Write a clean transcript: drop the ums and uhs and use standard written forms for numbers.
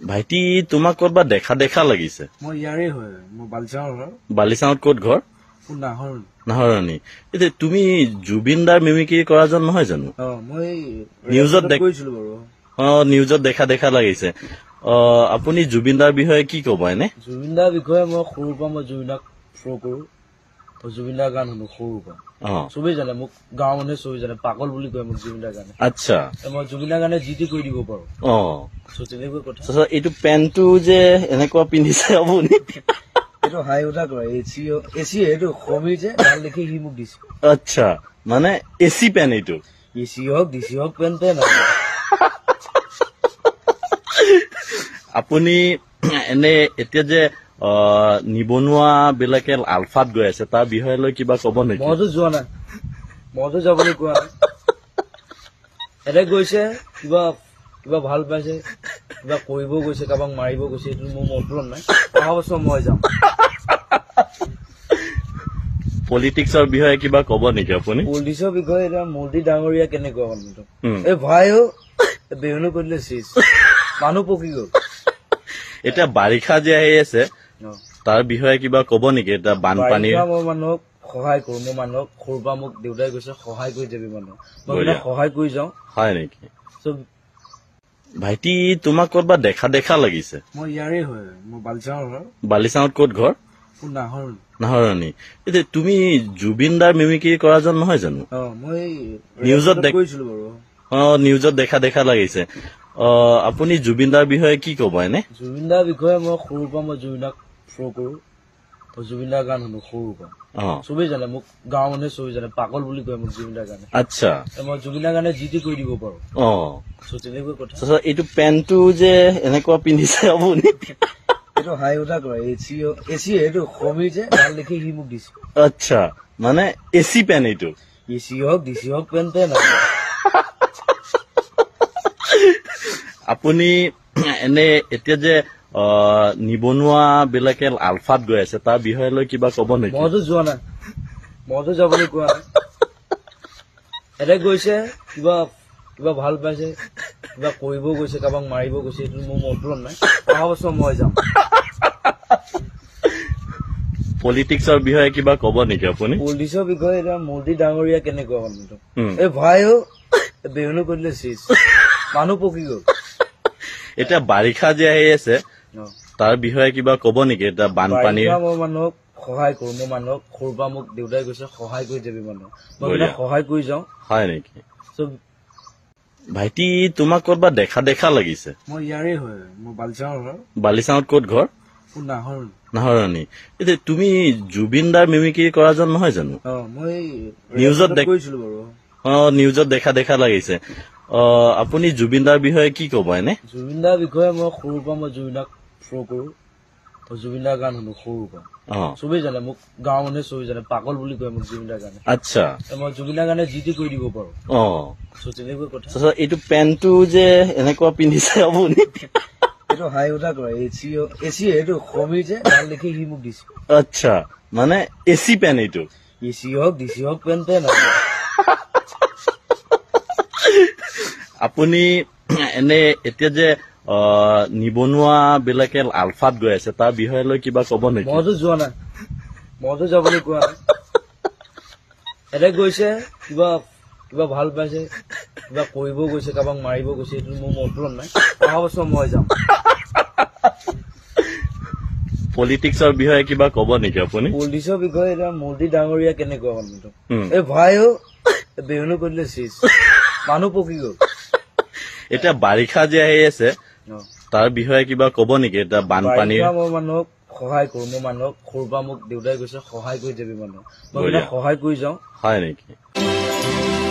ভাইটি তোমাক কৰবা দেখা দেখা লাগিছে মই ইয়াৰে হয় মই বালিচাঙৰ বালিচাঙত ক'ত ঘৰ নাহৰণি এতিয়া তুমি জুবিন দাৰ মিমিক্ৰি কৰা জন নহয় জানো মই নিউজত কৈছিলো বাৰু নিউজত দেখা দেখা লাগিছে আপুনি জুবিন দাৰ বিষয়ে কি ক'ব এনে জুবিন দাৰ বিষয়ে মই সৰুৰ পৰা মই জুবিনক ফ্ল' কৰো জুবিন দাৰ গান শুনো সৰুৰ পৰা চবেই জানে মোক গাঁৱৰ মানুহে চবেই জানে পাগল বুলি কয় মোক জুবিন দাৰ গানে আচ্ছা মই জুবিন দাৰ গানে যি টি কৰি দিব পাৰো তেনেকুৱা কথা এইটো পেণ্টটো যে এনেকুৱা পিন্ধিছে আপুনি এইটো হাই উঠা কৰে এচি এইটো সমীৰ যে ভাল দেখি সি মোক দিছে আচ্ছা মানে এচি পেন এইটো এচি হওক ডিচি হওক পেন পেন আপুনি এনে এতিয়া যে নিবনুৱা বিলাকে আলফাত গৈ আছে তাৰ বিষয়ে লৈ কিবা কব নেকি মইতো যোৱা নাই মইতো যাবলৈ কোৱা নাই এনে গৈছে কিবা কিবা ভাল পাইছে কিবা কৰিব গৈছে কাৰোবাক মাৰিব গৈছে এইটো মোৰ মতলব নাই অহা বছৰ মই যাম পলিটিক্সৰ বিষয়ে কিবা কব নেকি আপুনি পলিটিক্সৰ বিষয়ে এতিয়া মোদী ডাঙৰীয়া কেনেকুৱা মানুহটো এই ভাইও বেহুনো কৰিলে চিজ মানুহ পকি গল এতিয়া বাৰিষা যে আহি আছে তাৰ বিষয়ে কিবা কব নেকি এতিয়া বানপানী মই মানুহক সহায় কৰো মই মানুহক সৰুৰ পৰা মোক দেউতাই কৈছে সহায় কৰি যাবি মানুহক মই সহায় কৰি যাওঁ হয় নেকি ভাইটি তোমাক কৰবা দেখা দেখা লাগিছে মই ইয়াৰে হয় মই বালিচাঙৰ বালিচাঙত ক'ত ঘৰ নাহৰণি এতিয়া তুমি জুবিন দাৰ মিমিক্ৰি কৰা জন নহয় জানো মই নিউজত কৈছিলো বাৰু নিউজত দেখা দেখা লাগিছে আপুনি জুবিন দাৰ বিষয়ে কি ক'ব এনে জুবিন দাৰ বিষয়ে মই সৰুৰ পৰা মই জুবিনক ফ্ল' কৰো জুবিন দাৰ গান শুনো সৰুৰ পৰা চবেই জানে মোক গাঁৱৰ মানুহে চবেই জানে পাগল বুলি কয় মোক জুবিন দাৰ গানে আচ্ছা মই জুবিন দাৰ গানে যি টি কৰি দিব পাৰো তেনেকুৱা কথা এইটো পেণ্টটো যে এনেকুৱা পিন্ধিছে আপুনি এইটো হাই উঠা কৰে এচি এইটো সমীৰ যে ভাল দেখি সি মোক দিছে আচ্ছা মানে এচি পেন এইটো এচি হওক ডিচি হওক পেন পেন আপুনি এনে এতিয়া যে নিবনুৱা বিলাকে আলফাত গৈ আছে তাৰ বিষয়ে লৈ কিবা কব নেকি মইতো যোৱা নাই মইতো যাবলৈ কোৱা নাই এনে গৈছে কিবা কিবা ভাল পাইছে কিবা কৰিব গৈছে কাৰোবাক মাৰিব গৈছে এইটো মোৰ মতলব নাই অহা বছৰ মই যাম পলিটিক্সৰ বিষয়ে কিবা কব নেকি আপুনি পলিটিক্সৰ বিষয়ে এতিয়া মোদী ডাঙৰীয়া কেনেকুৱা মানুহটো এই ভাইও বেহুনো কৰিলে চিজ মানুহ পকি গল এতিয়া বাৰিষা যে আহি আছে তাৰ বিষয়ে কিবা কব নেকি এতিয়া বানপানী মই মানুহক সহায় কৰো মই মানুহক সৰুৰ পৰা মোক দেউতাই কৈছে সহায় কৰি যাবি মানুহক মই সহায় কৰি যাওঁ হয় নেকি ভাইটি তোমাক কৰবা দেখা দেখা লাগিছে মই ইয়াৰে হয় মই বালিচাঙৰ বালিচাঙত ক'ত ঘৰ নাহৰণি এতিয়া তুমি জুবিন দাৰ মিমিক্ৰি কৰা জন নহয় জানো মই নিউজত কৈছিলো বাৰু নিউজত দেখা দেখা লাগিছে আপুনি জুবিন দাৰ বিষয়ে কি ক'ব এনে জুবিন দাৰ বিষয়ে মই সৰুৰ পৰা মই জুবিনক ফ্ল' কৰো জুবিন দাৰ গান শুনো সৰুৰ পৰা চবেই জানে মোক গাঁৱৰ মানুহে চবেই জানে পাগল বুলি কয় মোক জুবিন দাৰ গানে আচ্ছা মই জুবিন দাৰ গানে যি টি কৰি দিব পাৰো তেনেকুৱা কথা এইটো পেণ্টটো যে এনেকুৱা পিন্ধিছে আপুনি এইটো হাই উঠা কৰে এচি এইটো সমীৰ যে ভাল দেখি সি মোক দিছে আচ্ছা মানে এচি পেন এইটো এচি হওক ডিচি হওক পেন পেন আপুনি এনে এতিয়া যে নিবনুৱা বিলাকে আলফাত গৈ আছে তাৰ বিষয়ে লৈ কিবা কব নেকি মইতো যোৱা নাই মইতো যাবলৈ কোৱা নাই এনে গৈছে কিবা কিবা ভাল পাইছে কিবা কৰিব গৈছে কাৰোবাক মাৰিব গৈছে এইটো মোৰ মতলব নাই অহা বছৰ মই যাম পলিটিক্সৰ বিষয়ে কিবা কব নেকি আপুনি পলিটিক্সৰ বিষয়ে এতিয়া মোদী ডাঙৰীয়া কেনেকুৱা মানুহটো এই ভাইও বেহুনো কৰিলে চিজ মানুহ পকি গল এতিয়া বাৰিষা যে আহি আছে তাৰ বিষয়ে কিবা কব নেকি এতিয়া বানপানী মই মানুহক সহায় কৰো মই মানুহক সৰুৰ পৰা মোক দেউতাই কৈছে সহায় কৰি যাবি মানুহক মই সহায় কৰি যাওঁ হয় নেকি